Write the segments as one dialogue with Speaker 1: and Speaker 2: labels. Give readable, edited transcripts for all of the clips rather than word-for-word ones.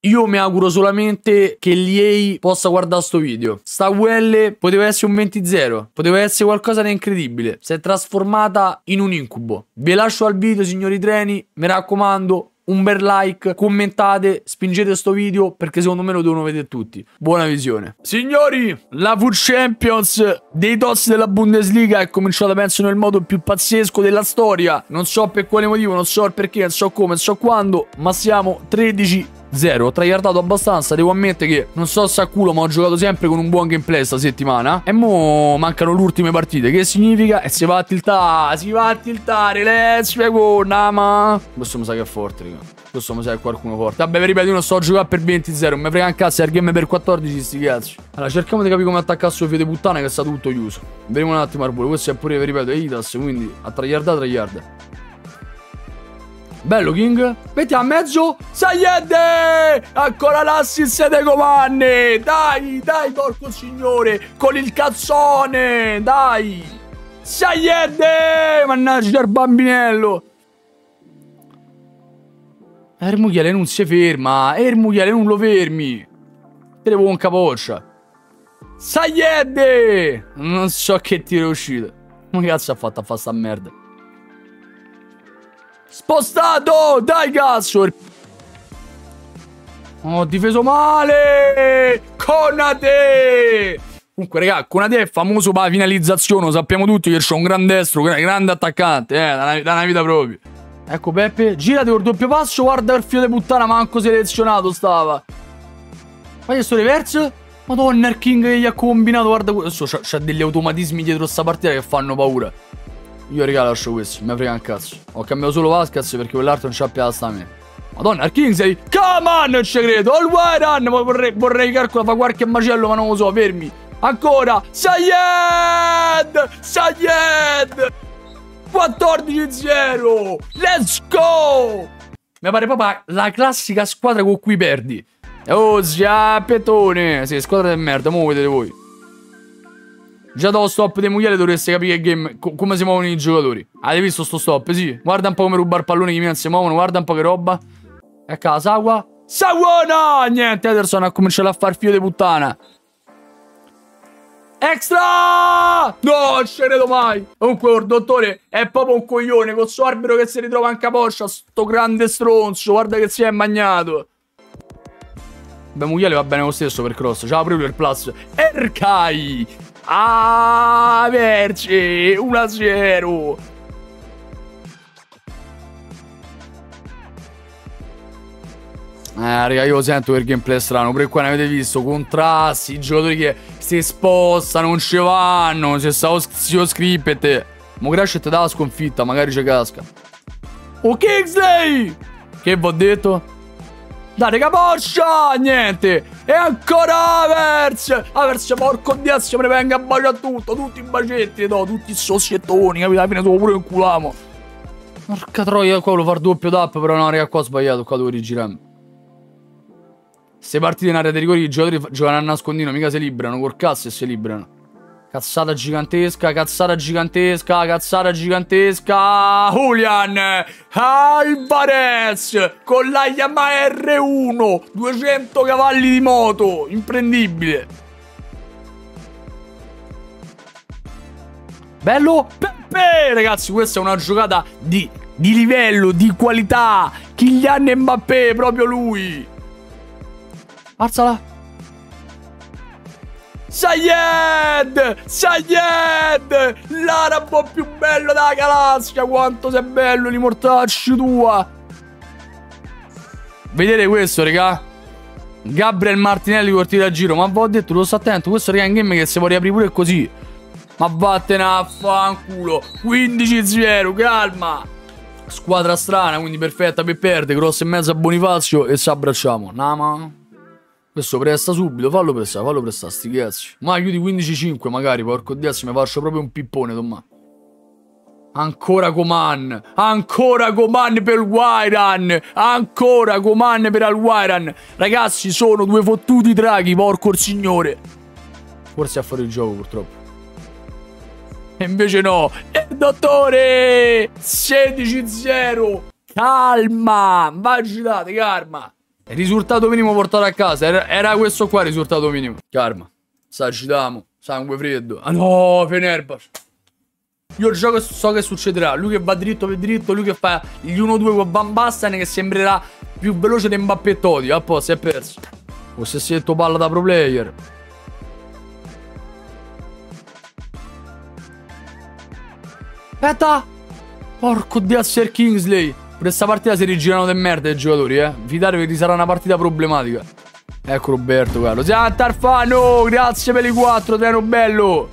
Speaker 1: Io mi auguro solamente che l'EA possa guardare sto video. Sta UL poteva essere un 20-0, poteva essere qualcosa di incredibile. Si è trasformata in un incubo. Vi lascio al video, signori treni. Mi raccomando, un bel like, commentate, spingete sto video perché secondo me lo devono vedere tutti. Buona visione. Signori, la Food Champions dei TOS della Bundesliga è cominciata penso nel modo più pazzesco della storia. Non so per quale motivo, non so il perché, non so come, non so quando, ma siamo 13-0. Ho tryhardato abbastanza, devo ammettere che non so se a culo, ma ho giocato sempre con un buon gameplay sta settimana. E mo mancano le ultime partite. Che significa? E si va a tiltare, let's go, nama. Questo mi sa che è forte, raga. Questo mi sa che è qualcuno forte. Vabbè, vi ripeto, io non sto a giocare per 20-0, non mi frega un cazzo, è il game per 14, sti cazzi. Allora, cerchiamo di capire come attaccare sto figlio di puttana che sta tutto chiuso. Vediamo un attimo al volo. Questo è pure, vi ripeto, Eitas, quindi a tryhard. Bello King. Metti a mezzo. Sayed! Ancora l'assist dei comandi. Dai, porco signore. Con il cazzone. Dai. Sayed! Mannaggia il bambinello. Ermuchiele non si ferma. Ermuchiele non lo fermi. Te devo un capoccia. Sayed! Non so che tiro è uscito. Ma che cazzo ha fatto a fare sta merda? Spostato! Dai cazzo! Ho difeso male! Conate! Comunque raga, Conate è famoso per la finalizzazione. Lo sappiamo tutti che c'è un gran destro, grande attaccante, da una vita proprio. Ecco Peppe, girati col doppio passo. Guarda il figlio di puttana, manco selezionato stava. Guarda sto reverse. Madonna il King che gli ha combinato. Guarda questo, c'ha degli automatismi dietro sta partita che fanno paura. Io raga lascio questo, mi frega un cazzo. Ho cambiato solo Vasquez perché quell'altro non c'ha più la stamina. Madonna, il King sei. Come on, non ci credo. All way run. Vorrei calcolare, fa qualche macello, ma non lo so, fermi. Ancora. Sayed! 14-0. Let's go. Mi pare proprio la classica squadra con cui perdi. Oh, schiappetone. Sì, squadra di merda, mo vedete voi. Già dallo stop dei mugliere dovreste capire che game, come si muovono i giocatori. Avete visto sto stop? Sì. Guarda un po' come rubare il pallone che mi si muovono. Guarda un po' che roba. Ecco la Sagua. Saguona! Niente, Ederson ha cominciato a far figlio di puttana. Extra! No, non ci credo mai. Comunque il dottore è proprio un coglione. Con suo arbitro che si ritrova in capoccia. Sto grande stronzo. Guarda che si è magnato. Beh, Mugliele va bene lo stesso per cross. C'ha proprio il plus. Erkai! Ah, merci! 1-0! Raga, io sento che il gameplay è strano. Pure qua ne avete visto contrasti, i giocatori che si spostano, non ci vanno. Se stavo scrippet. Mo Crash te dà la sconfitta, magari ci casca. Oh, Kingsley! Che vi ho detto? Date capoccia! Niente! E ancora Avers, porco dio, se me ne venga a baciare tutto. Tutti i bacetti, no, tutti i sossiettoni, capito? Alla fine sono pure in culamo. Porca troia, qua volevo fare doppio tap, però no, raga, qua ho sbagliato, qua devo rigirarmi. Se partite in area di rigore, i giocatori giocano a nascondino, mica si librano, col cazzo e si librano. Cazzata gigantesca, cazzata gigantesca, cazzata gigantesca. Julian Alvarez con la Yamaha R1, 200 cavalli di moto, imprendibile. Bello Pepe, ragazzi, questa è una giocata di livello, di qualità. Kylian Mbappé, proprio lui. Alzala. Sayed! L'arabo più bello della galassia. Quanto sei bello, li mortacci tua. Vedete questo, raga? Gabriel Martinelli cortile a giro. Ma vi ho detto, lo sto attento. Questo, raga, è un game che si può riaprire pure così. Ma vattene a fanculo. 15-0, calma. Squadra strana, quindi perfetta per perdere. Cross in mezzo a Bonifazio e ci abbracciamo. Nama. Questo presta subito, fallo prestare, sti cazzi. Ma aiuti 15-5 magari, porco dio, mi faccio proprio un pippone, Tommaso. Ancora Coman per il Wairan. Ancora Coman per il Wairan. Ragazzi, sono due fottuti draghi, porco il signore. Forse è fuori il gioco, purtroppo. E invece no. Dottore, 16-0. Calma, vagitate, calma. Risultato minimo portato a casa. Era questo qua il risultato minimo. Karma. Sagitamo. Sangue freddo. Ah no, Fenerbahce. Io il gioco so che succederà. Lui che va dritto per dritto. Lui che fa gli 1-2 con Van Basten, che sembrerà più veloce di Mbappé e Totti. A posto, si è perso. Possessetto palla da pro player. Aspetta. Porco dio, Sir Kingsley. Per questa partita si rigirano de merda i giocatori, Fidatevi, sarà una partita problematica. Ecco Roberto, caro. Siamo Tarfano, grazie per i 4, treno bello.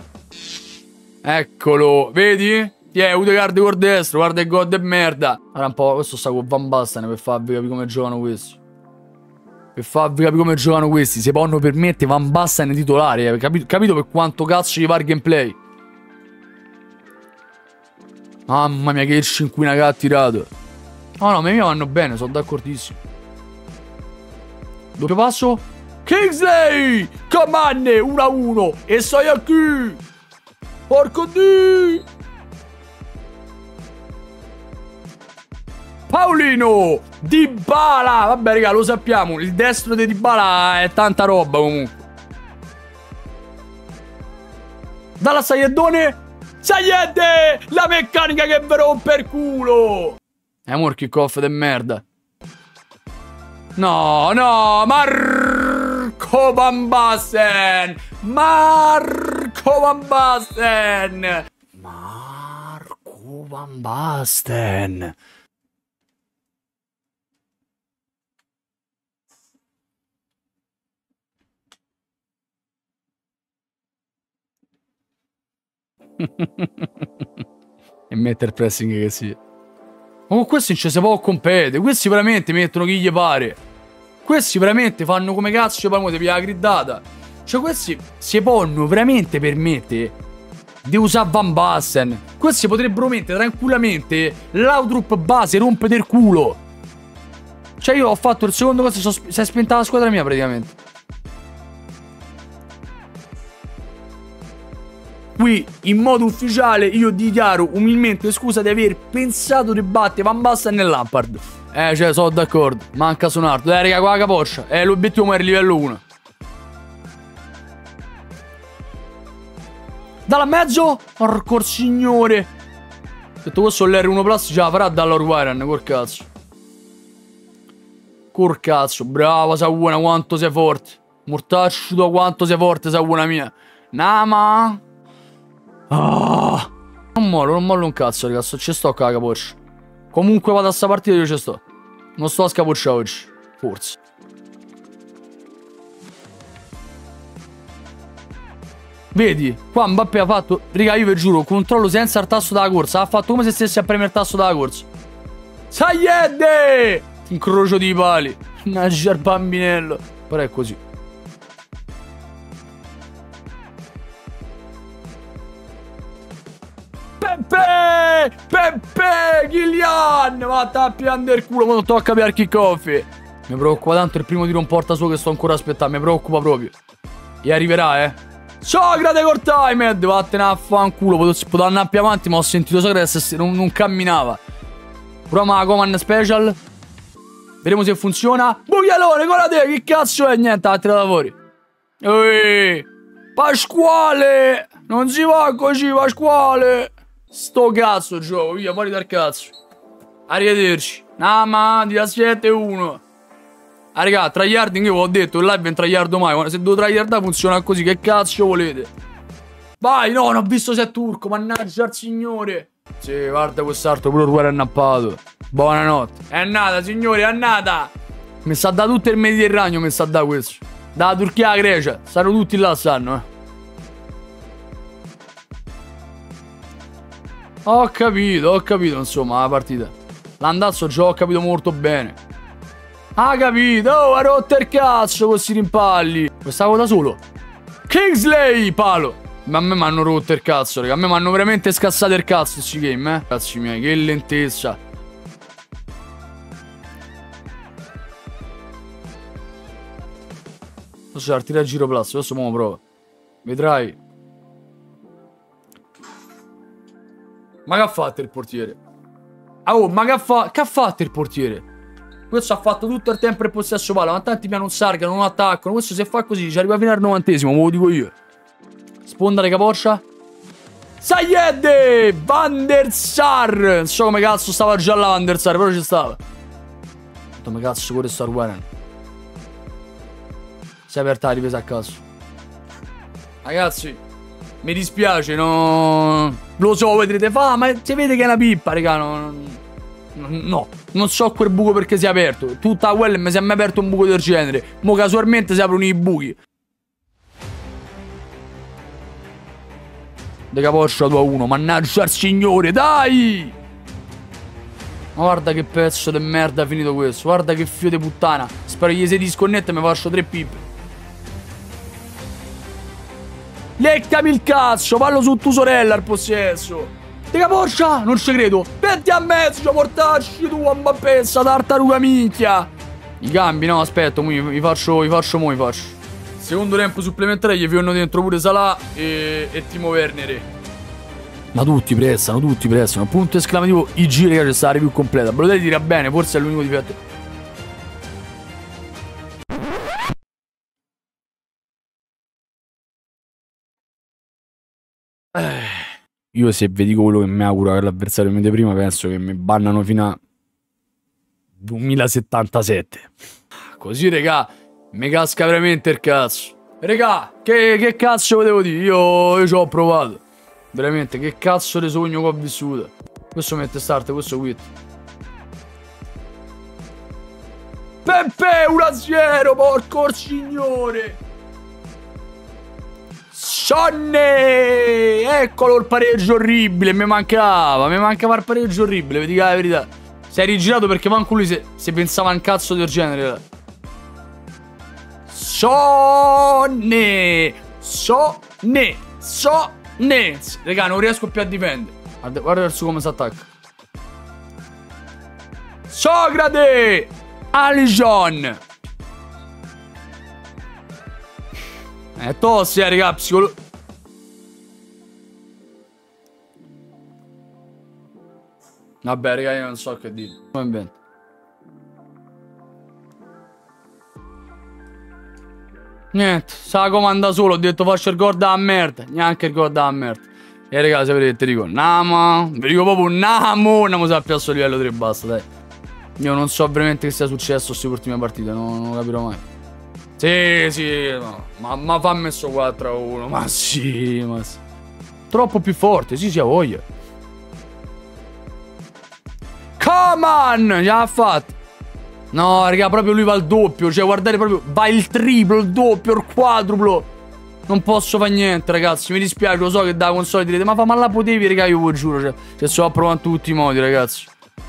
Speaker 1: Eccolo, vedi? Udegaard col destro, guarda il gol de merda. Guarda un po', questo sta con Van Basten per farvi capire come giocano questi. Per farvi capire come giocano questi. Se possono permettere Van Basten titolare, capito per quanto cazzo gli va il gameplay? Mamma mia, che cinquina che ha tirato. No, no, me vanno bene, sono d'accordissimo. Doppio passo. Kingsley! Comanne, 1-1. E stai qui. Porco di. Paolino! Dybala! Vabbè, raga, lo sappiamo. Il destro di Dybala è tanta roba comunque. Dalla Saieddone. Sayed! La meccanica che vi rompe il culo! Amor, kick-off de merda. No, no, Marco Van Basten! Marco Van Basten! Marco Van Basten! E mettere pressing che sia. Ma con questi non ci si può competere. Questi veramente mettono chi gli pare. Questi veramente fanno come cazzo parlo di la gridata. Cioè questi si possono veramente permettere di usare Van Basten. Questi potrebbero mettere tranquillamente l'Audrup base, rompe del culo. Cioè io ho fatto il secondo cosa, si è spenta la squadra mia praticamente. Qui, in modo ufficiale, io dichiaro umilmente scusa di aver pensato di battere Van Basten e Lampard. Cioè, sono d'accordo. Manca Sonardo. Raga, qua la capoccia. L'obiettivo è il livello 1. Dalla mezzo. Porco signore. Detto questo, l'R1 Plus ce la farà dall'Orwaren. Col cazzo. Col cazzo. Brava, Sauna, quanto sei forte. Mortaccio, quanto sei forte, Sauna mia. Nama. Ah. Non mollo un cazzo, ragazzi. Ci sto con la capoccia. Comunque vado a sta partita, io ci sto. Non sto a scapocciare oggi. Forse. Vedi? Qua Mbappé ha fatto. Raga, io vi giuro, controllo senza il tasto della corsa. Ha fatto come se stessi a premere il tasto della corsa. Sayed! Incrocio di pali. Mannaggia il bambinello. Però è così. Pepe! Pepe! Kylian! Vatta a piangere il culo quando tocca per kick-off. Mi preoccupa tanto il primo tiro in porta suo che sto ancora aspettando. Mi preoccupa proprio. E arriverà, Socrate col timed! Vattene a fanculo. Potevo andare più avanti, ma ho sentito Socrate non camminava. Proviamo la command special. Vedremo se funziona. Buchialone, guarda te, che cazzo è? Niente, ha tirato fuori. Ehi! Pasquale! Non si va così, Pasquale! Sto cazzo gioco, via, fuori dal cazzo. Arrivederci. Nama, di 7-1. Ah, raga, tryharding io ho detto, il live non tryhardo mai. Se devo tryhardare funziona così, che cazzo volete? Vai, no, non ho visto se è turco, mannaggia al signore. Sì, guarda quest'altro, pure il è annappato. Buonanotte. È nata, signori, è nata. Mi sa da tutto il Mediterraneo, mi sa da questo. Dalla Turchia alla Grecia, stanno tutti là, sanno, Ho capito, insomma, la partita. L'andazzo già ho capito molto bene. Ha capito, ha rotto il cazzo con questi rimpalli. Stavo da solo. Kingsley, palo. Ma a me mi hanno rotto il cazzo, raga. A me mi hanno veramente scassato il cazzo questi game, Cazzi miei, che lentezza. Adesso c'è tira a giro plus, adesso mo provo. Vedrai. Ma che ha fatto il portiere? Oh, ma che ha fatto il portiere? Questo ha fatto tutto il tempo il possesso palla, ma tanti piano non sargano, non attaccano. Questo se fa così ci arriva fino al 90esimo, ve lo dico io. Sponda di Capoccia. Sayed! Van der Sar! Non so come cazzo stava già là Van der Sar, però ci stava. Come cazzo pure sta Warren. Si è aperta la difesa a caso. Ragazzi, mi dispiace, no. Lo so, vedrete fa, ma si vede che è una pippa, raga. No, non so quel buco perché si è aperto. Tutta quella mi si è mai aperto un buco del genere. Mo casualmente si aprono i buchi. De Capoccia 2-1, mannaggia al signore, dai! Ma guarda che pezzo di merda è finito questo. Guarda che fio di puttana. Spero gli si disconnette e mi faccio 3 pippe. Leccami il cazzo, fallo su tua sorella al possesso. De Capoccia, non ci credo. 20 a mezzo, ci portacci tu a Mbappessa, tartaruga minchia. I cambi, no, aspetta, vi faccio. Secondo tempo supplementare gli fionno dentro pure Salah e Timo Werner. Ma tutti pressano. Punto esclamativo, i giri che c'è sta la review completa. Balotelli tira bene, forse è l'unico difetto. Io se vi dico quello che mi auguro che l'avversario mi dà prima, penso che mi bannano fino a 2077. Così, regà, mi casca veramente il cazzo. Regà, che cazzo volevo dire? Io ci ho provato. Veramente, che cazzo di sogno che ho vissuto. Questo mette start, questo quit. Pepe 1-0, porco signore. Sonne! Eccolo il pareggio orribile, mi mancava il pareggio orribile, vi dico la verità. Si è rigirato perché manco lui se pensava a un cazzo del genere. Sonne! Raga, non riesco più a difendere. Guarda verso come si attacca. Socrate! Alison! È tossica, raga, Vabbè, raga, io non so che dire. Come invento. Niente, sa comanda solo, ho detto faccio il gol da merda. Neanche il gol da merda. E raga, sapete che ti dico? Namo. Vi dico proprio Namo sa più a livello 3 basta, dai. Io non so veramente che sia successo queste ultime partite, non capirò mai. Sì, no. Ma fa messo 4-1. Ma sì. Troppo più forte, sì, ha voglia. Come on! Ce l'ha fatta. No, raga, proprio lui va al doppio. Cioè, guardate proprio, va il triplo, il doppio, il quadruplo. Non posso fare niente, ragazzi. Mi dispiace, lo so che da console direte, ma la potevi, raga, io ve lo giuro. Cioè, sto provando in tutti i modi, ragazzi.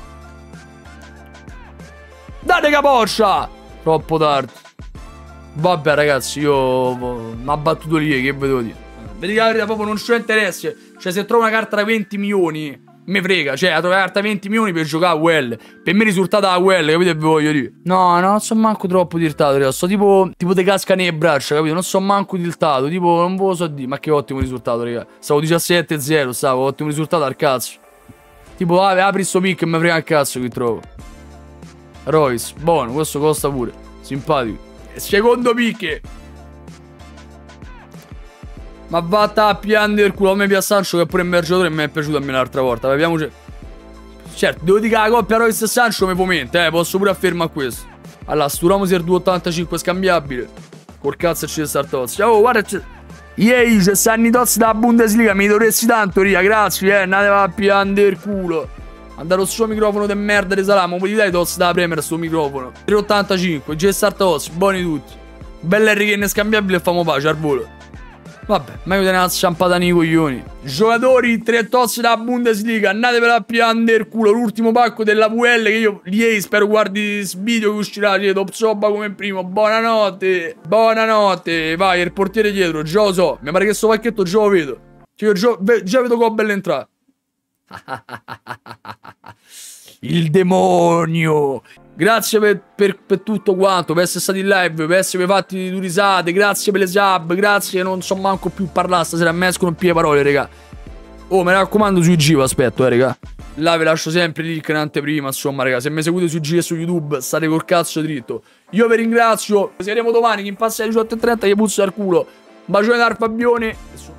Speaker 1: Date Capoccia! Troppo tardi. Vabbè, ragazzi, io mi ha battuto lì, che vedevo dire. Vedi che la verità proprio non c'è interesse. Cioè, se trovo una carta da 20 milioni, mi frega. Cioè, la trovo una carta da 20 milioni per giocare a well. Per me risultata a well, capite che vi voglio dire? No, non so manco troppo tiltato, ragazzi. Sto tipo te casca nelle braccia, capito? Non so manco tiltato. Tipo, non ve lo so dire. Ma che ottimo risultato, raga. Stavo 17-0, stavo. Ottimo risultato al cazzo. Tipo, apri sto pick e mi frega il cazzo che trovo. Royce, buono, questo costa pure. Simpatico. Secondo picche. Ma vatta a piangere il culo. A me piace Sancho che è pure emergitore e mi è piaciuto a me l'altra volta. Vediamoci. Certo, devo dire che la coppia Royce e Sancho mi fomenta, posso pure affermare questo. Allora, sto Ramos è il 2,85 scambiabile. Col cazzo c'è sta Tozzi. Oh, guarda, ieri c'è stanno Tozzi dalla Bundesliga. Mi dovresti tanto, Ria, grazie, andate a piangere il culo. Andare sul suo microfono di merda di Salamo. Poi dai Tozzi da Premier sto microfono. 3,85, G-Star Tozzi, buoni tutti. Bella Harry Kane scambiabile e famo pace al volo. Vabbè, meglio tenere una sciampata nei coglioni. Giocatori, 3 Tozzi dalla Bundesliga. Andatevela a piangere il culo. L'ultimo pacco della VL che io ieri spero guardi il video che uscirà. Top Sobba come primo. Buonanotte. Buonanotte. Vai, il portiere dietro. Già lo so. Mi pare che sto pacchetto già lo vedo. Io già vedo che ho bella entrata. Il demonio. Grazie per tutto quanto. Per essere stati in live. Per essermi fatti due risate. Grazie per le sub. Grazie. Non so manco più parlare stasera. Mi escono più le parole, raga. Oh, mi raccomando sui Giva. Aspetto, raga. Là vi lascio sempre il link in anteprima. Insomma, raga, se mi seguite su G e su YouTube, state col cazzo dritto. Io vi ringrazio. Ci vediamo domani. Chi impassa alle 18:30 gli puzzo al culo. Bacione dal Fabione.